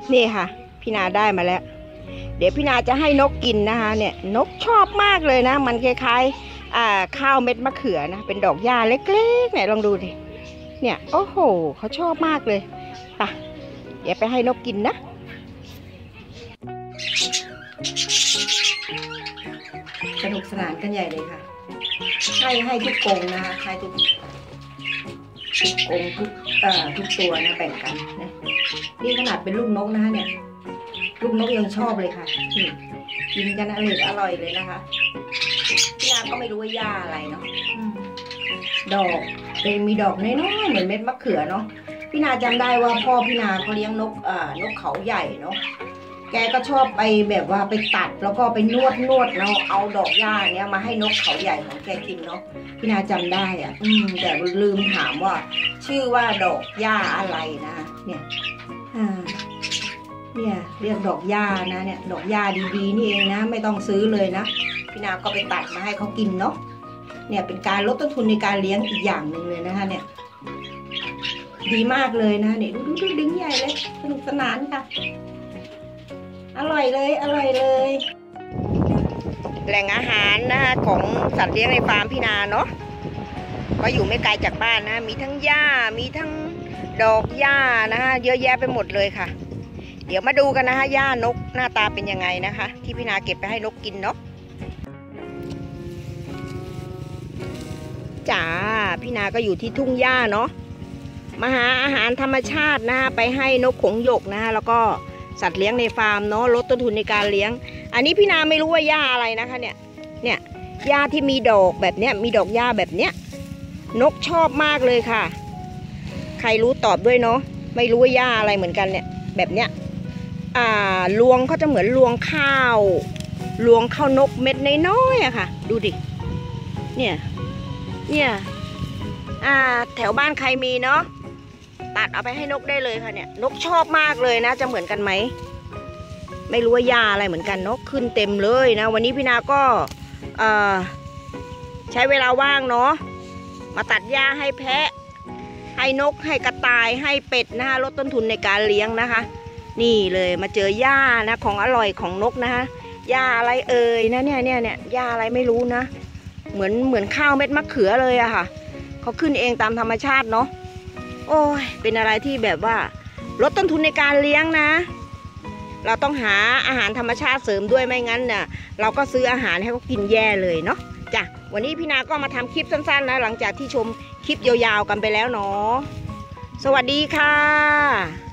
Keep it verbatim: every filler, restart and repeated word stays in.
นี่ค่ะพี่นาได้มาแล้วเดี๋ยวพี่นาจะให้นกกินนะคะเนี่ยนกชอบมากเลยนะมันคล้ายๆอ่าข้าวเม็ดมะเขือนะเป็นดอกหญ้าเล็กๆเนี่ยลองดูดิเนี่ยโอ้โหเขาชอบมากเลยไปเดี๋ยวไปให้นกกินนะสนุกสนานกันใหญ่เลยค่ะให้ให้ทุกกรงนะคะให้ทุกทุกกรงทุกเอ่อทุกตัวนะแบ่งกันนะนี่ขนาดเป็นลูกนกนะคะเนี่ยลูกนกยังชอบเลยค่ะนี่กินกันอร่อยอร่อยเลยนะคะพี่นาก็ไม่รู้ว่าหญ้าอะไรเนาะดอกเป็นมีดอกน้อยๆเหมือนเม็ดมะเขือเนาะพี่นาจำได้ว่าพ่อพี่นาเขาเลี้ยงนกอ่านกเขาใหญ่เนาะแกก็ชอบไปแบบว่าไปตัดแล้วก็ไปนวดนวดเนาะเอาดอกหญ้าเนี้ยมาให้นกเขาใหญ่ของแกกินเนาะพี่นาจำได้อ่ะอืมแต่ลืมถามว่าชื่อว่าดอกหญ้าอะไรนะเนี่ยอ่าเนี่ยเรียกดอกหญ้านะเนี่ยดอกหญ้าดีๆนี่เองนะไม่ต้องซื้อเลยนะพี่นาก็ไปตัดมาให้เขากินเนาะเนี่ยเป็นการลดต้นทุนในการเลี้ยงอีกอย่างหนึ่งเลยนะคะเนี่ยดีมากเลยนะเนี่ยดูดูดูดึงใหญ่เลยสนุกสนานค่ะอร่อยเลยอร่อยเลยแหล่งอาหารนะคะของสัตว์เลี้ยงในฟาร์มพี่นาเนาะก็อยู่ไม่ไกลจากบ้านนะมีทั้งหญ้ามีทั้งดอกหญ้านะคะเยอะแยะไปหมดเลยค่ะเดี๋ยวมาดูกันนะคะหญ้านกหน้าตาเป็นยังไงนะคะที่พี่นาเก็บไปให้นกกินเนาะจ้าพี่นาก็อยู่ที่ทุ่งหญ้าเนาะมาหาอาหารธรรมชาตินะไปให้นกขงหยกนะแล้วก็สัตว์เลี้ยงในฟาร์มเนาะลดต้นทุนในการเลี้ยงอันนี้พี่นาไม่รู้ว่าหญ้าอะไรนะคะเนี่ยเนี่ยหญ้าที่มีดอกแบบเนี้ยมีดอกหญ้าแบบเนี้ยนกชอบมากเลยค่ะใครรู้ตอบด้วยเนาะไม่รู้ว่าหญ้าอะไรเหมือนกันเนี่ยแบบเนี้ยอ่าลวงเขาจะเหมือนลวงข้าวลวงข้าวนกเม็ดน้อยๆอะค่ะดูดิเนี่ยเนี่ยอ่าแถวบ้านใครมีเนาะตัดเอาไปให้นกได้เลยค่ะเนี่ยนกชอบมากเลยนะจะเหมือนกันไหมไม่รู้ว่าหญ้าอะไรเหมือนกันนกขึ้นเต็มเลยนะวันนี้พี่นาก็เอ่อใช้เวลาว่างเนาะมาตัดหญ้าให้แพะให้นกให้กระต่ายให้เป็ดนะคะลดต้นทุนในการเลี้ยงนะคะนี่เลยมาเจอหญ้านะของอร่อยของนกนะคะหญ้าอะไรเอ่ยนะเนี่ยเนี่ยเนี่ยหญ้าอะไรไม่รู้นะเหมือนเหมือนข้าวเม็ดมะเขือเลยอะค่ะเขาขึ้นเองตามธรรมชาติเนาะโอ้ยเป็นอะไรที่แบบว่าลดต้นทุนในการเลี้ยงนะเราต้องหาอาหารธรรมชาติเสริมด้วยไม่งั้นเนี่ยเราก็ซื้ออาหารให้เขากินแย่เลยเนาะจ้ะวันนี้พี่นาก็มาทำคลิปสั้นๆนะหลังจากที่ชมคลิปยาวๆกันไปแล้วเนาะสวัสดีค่ะ